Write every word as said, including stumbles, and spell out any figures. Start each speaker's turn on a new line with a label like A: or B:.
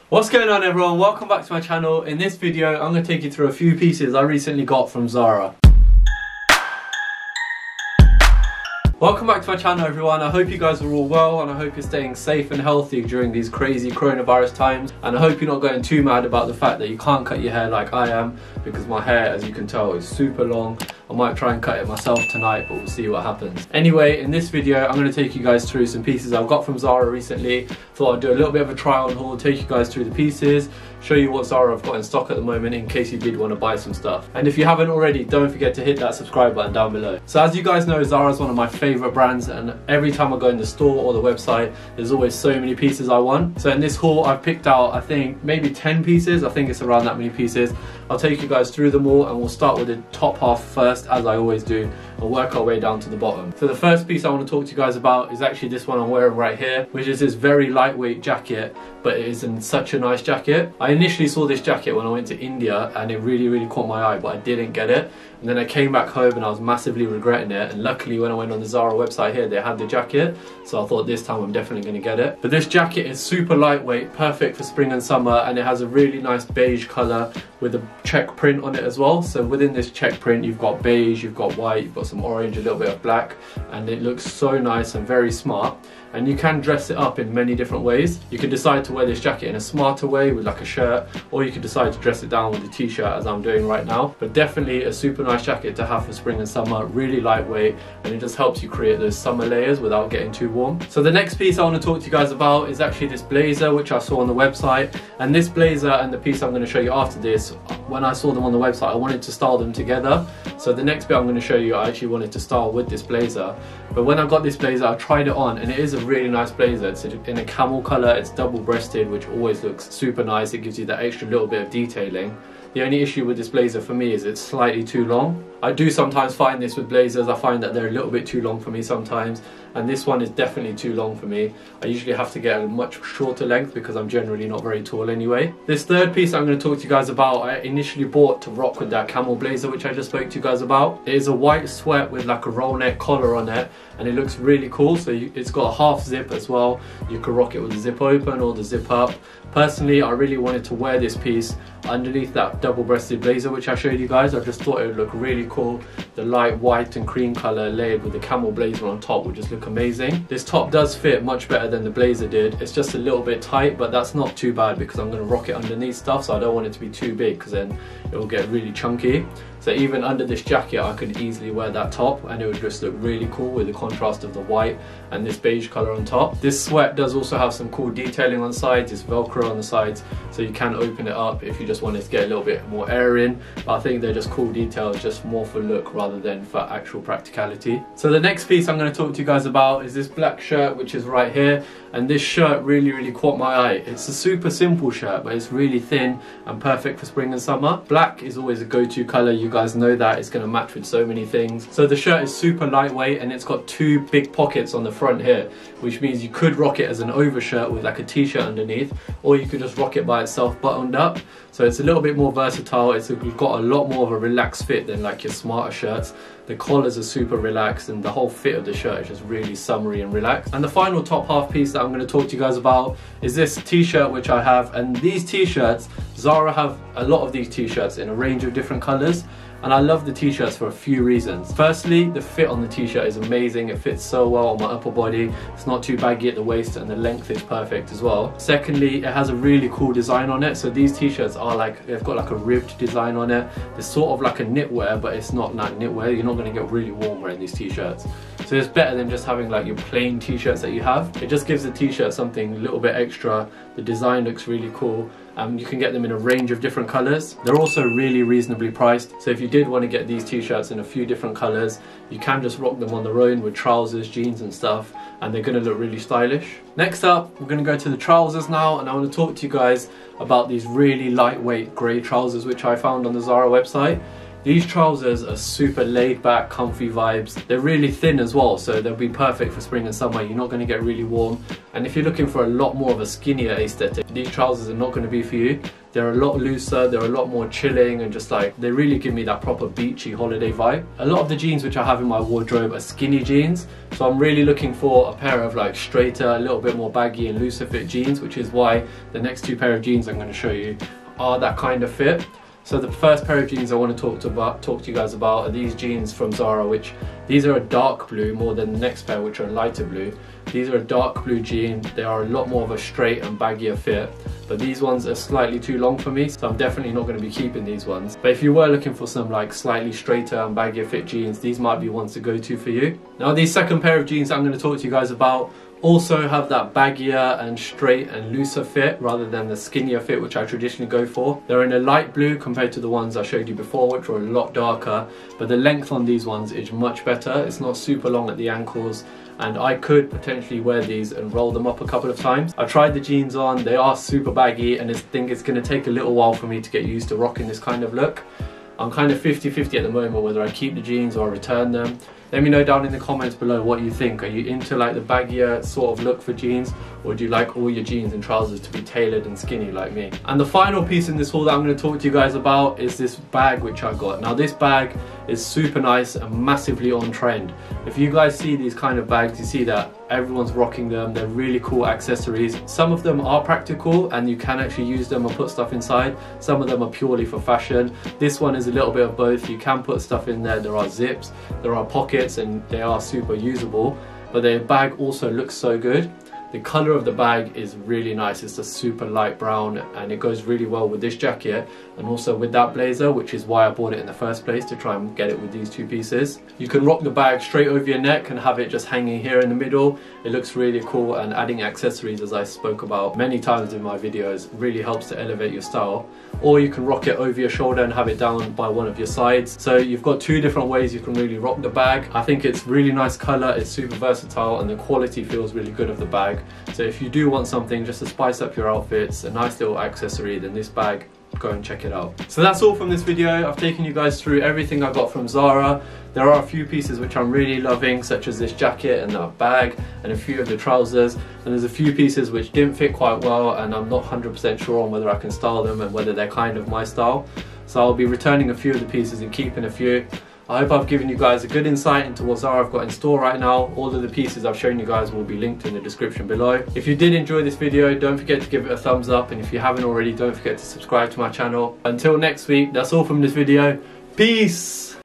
A: What's going on everyone, welcome back to my channel. In this video I'm going to take you through a few pieces I recently got from Zara. Welcome back to my channel everyone. I hope you guys are all well and I hope you're staying safe and healthy during these crazy coronavirus times, and I hope you're not going too mad about the fact that you can't cut your hair like I am, because my hair, as you can tell, is super long. I might try and cut it myself tonight, but we'll see what happens. Anyway, in this video I'm going to take you guys through some pieces I've got from Zara recently. Thought I'd do a little bit of a try on haul, take you guys through the pieces, show you what Zara have got in stock at the moment in case you did want to buy some stuff. And if you haven't already, don't forget to hit that subscribe button down below. So as you guys know, Zara is one of my favourite brands, and every time I go in the store or the website there's always so many pieces I want. So in this haul I've picked out I think maybe ten pieces, I think it's around that many pieces. I'll take you guys through them all and we'll start with the top half first, as I always do, and work our way down to the bottom. So the first piece I want to talk to you guys about is actually this one I'm wearing right here, which is this very lightweight jacket, but it is in such a nice jacket. I initially saw this jacket when I went to India and it really really caught my eye, but I didn't get it. And then I came back home and I was massively regretting it, and luckily when I went on the Zara website here they had the jacket, so I thought this time I'm definitely going to get it. But this jacket is super lightweight, perfect for spring and summer, and it has a really nice beige colour with a check print on it as well. So within this check print you've got beige, you've got white, you've got some orange, a little bit of black, and it looks so nice and very smart. And you can dress it up in many different ways. You can decide to wear this jacket in a smarter way with like a shirt, or you could decide to dress it down with a t-shirt as I'm doing right now. But definitely a super nice jacket to have for spring and summer, really lightweight, and it just helps you create those summer layers without getting too warm. So the next piece I want to talk to you guys about is actually this blazer which I saw on the website. And this blazer and the piece I'm going to show you after this, when I saw them on the website I wanted to style them together. So the next bit I'm going to show you I actually wanted to style with this blazer. But when I got this blazer I tried it on and it is a really nice blazer. It's in a camel colour, it's double breasted, which always looks super nice. It gives you that extra little bit of detailing. The only issue with this blazer for me is it's slightly too long. I do sometimes find this with blazers, I find that they're a little bit too long for me sometimes, and this one is definitely too long for me. I usually have to get a much shorter length because I'm generally not very tall anyway. This third piece I'm going to talk to you guys about, I initially bought to rock with that camel blazer which I just spoke to you guys about. It is a white sweat with like a roll neck collar on it, and it looks really cool. So you, it's got a half zip as well. You can rock it with the zip open or the zip up. Personally, I really wanted to wear this piece underneath that double-breasted blazer which I showed you guys. I just thought it would look really cool. The light white and cream colour layered with the camel blazer on top would just look amazing. This top does fit much better than the blazer did. It's just a little bit tight, but that's not too bad because I'm going to rock it underneath stuff, so I don't want it to be too big because then it will get really chunky. So even under this jacket I could easily wear that top and it would just look really cool with the contrast of the white and this beige colour on top. This sweat does also have some cool detailing on the sides. It's velcro on the sides, so you can open it up if you just wanted to get a little bit more air in. But I think they're just cool details, just more for look rather than for actual practicality. So the next piece I'm going to talk to you guys about is this black shirt which is right here, and this shirt really really caught my eye. It's a super simple shirt but it's really thin and perfect for spring and summer. Black is always a go-to colour, you guys know that. It's going to match with so many things. So the shirt is super lightweight and it's got two big pockets on the front here, which means you could rock it as an overshirt with like a t-shirt underneath, or you could just rock it by itself buttoned up. So it's a little bit more versatile. It's got a lot more of a relaxed fit than like your smarter shirts. The collars are super relaxed and the whole fit of the shirt is just really summery and relaxed. And the final top half piece that I'm going to talk to you guys about is this t-shirt which I have. And these t-shirts, Zara have a lot of these t-shirts in a range of different colours. And I love the t-shirts for a few reasons. Firstly, the fit on the t-shirt is amazing. It fits so well on my upper body. It's not too baggy at the waist and the length is perfect as well. Secondly, it has a really cool design on it. So these t-shirts are like, they've got like a ribbed design on it. It's sort of like a knitwear, but it's not like knitwear. You're not going to get really warm wearing these t-shirts. So it's better than just having like your plain t-shirts that you have. It just gives the t-shirt something a little bit extra. The design looks really cool. Um, you can get them in a range of different colours. They're also really reasonably priced. So if you did want to get these t-shirts in a few different colours, you can just rock them on their own with trousers, jeans and stuff, and they're going to look really stylish. Next up, we're going to go to the trousers now, and I want to talk to you guys about these really lightweight grey trousers which I found on the Zara website. These trousers are super laid back, comfy vibes. They're really thin as well, so they'll be perfect for spring and summer. You're not going to get really warm. And if you're looking for a lot more of a skinnier aesthetic, these trousers are not going to be for you. They're a lot looser, they're a lot more chilling, and just like, they really give me that proper beachy holiday vibe. A lot of the jeans which I have in my wardrobe are skinny jeans, so I'm really looking for a pair of like straighter, a little bit more baggy and looser fit jeans, which is why the next two pair of jeans I'm going to show you are that kind of fit. So the first pair of jeans I want to talk to about, talk to you guys about are these jeans from Zara, which these are a dark blue more than the next pair, which are a lighter blue. These are a dark blue jean. They are a lot more of a straight and baggier fit, but these ones are slightly too long for me, so I'm definitely not going to be keeping these ones. But if you were looking for some like slightly straighter and baggier fit jeans, these might be ones to go to for you. Now these second pair of jeans I'm going to talk to you guys about also have that baggier and straight and looser fit rather than the skinnier fit which I traditionally go for. They're in a light blue compared to the ones I showed you before, which were a lot darker, but the length on these ones is much better. It's not super long at the ankles, and I could potentially wear these and roll them up a couple of times. I tried the jeans on, they are super baggy, and I think it's going to take a little while for me to get used to rocking this kind of look. I'm kind of fifty fifty at the moment whether I keep the jeans or return them. Let me know down in the comments below what you think. Are you into like the baggier sort of look for jeans, or do you like all your jeans and trousers to be tailored and skinny like me? And the final piece in this haul that I'm going to talk to you guys about is this bag which I got. Now this bag is super nice and massively on trend. If you guys see these kind of bags, you see that everyone's rocking them. They're really cool accessories. Some of them are practical and you can actually use them and put stuff inside. Some of them are purely for fashion. This one is a little bit of both. You can put stuff in there. There are zips, there are pockets, and they are super usable. But the bag also looks so good. The colour of the bag is really nice. It's a super light brown and it goes really well with this jacket and also with that blazer, which is why I bought it in the first place, to try and get it with these two pieces. You can rock the bag straight over your neck and have it just hanging here in the middle. It looks really cool, and adding accessories, as I spoke about many times in my videos, really helps to elevate your style. Or you can rock it over your shoulder and have it down by one of your sides. So you've got two different ways you can really rock the bag. I think it's really nice colour, it's super versatile, and the quality feels really good of the bag. So if you do want something just to spice up your outfits, a nice little accessory, then this bag, go and check it out. So that's all from this video. I've taken you guys through everything I got from Zara. There are a few pieces which I'm really loving, such as this jacket and that bag and a few of the trousers, and there's a few pieces which didn't fit quite well and I'm not one hundred percent sure on whether I can style them and whether they're kind of my style. So I'll be returning a few of the pieces and keeping a few. I hope I've given you guys a good insight into what Zara I've got in store right now. All of the pieces I've shown you guys will be linked in the description below. If you did enjoy this video, don't forget to give it a thumbs up, and if you haven't already, don't forget to subscribe to my channel. Until next week, that's all from this video. Peace!